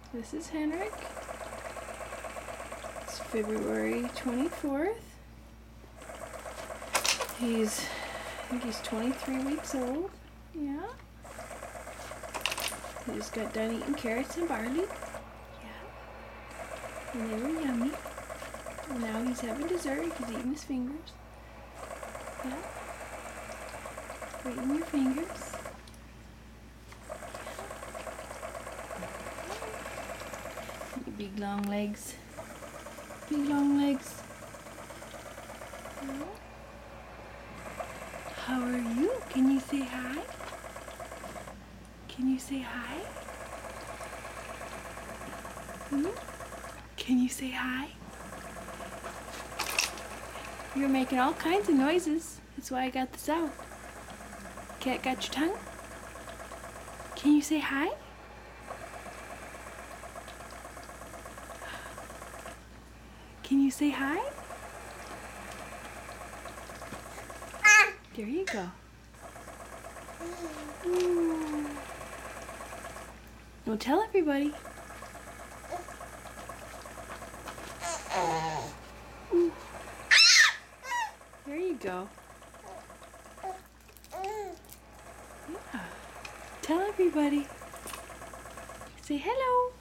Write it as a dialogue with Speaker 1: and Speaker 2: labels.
Speaker 1: This is Henrik. It's February 24th. I think he's 23 weeks old. Yeah. He just got done eating carrots and barley. Yeah. And they were yummy. And now he's having dessert. He's eating his fingers. Yeah. Eating your fingers. Your big long legs. Big long legs. Yeah. How are you? Can you say hi? Can you say hi? Can you say hi? You're making all kinds of noises. That's why I got this out. Cat, got your tongue? Can you say hi? Can you say hi? There you go. Well, tell everybody. There you go. Yeah. Tell everybody. Say hello.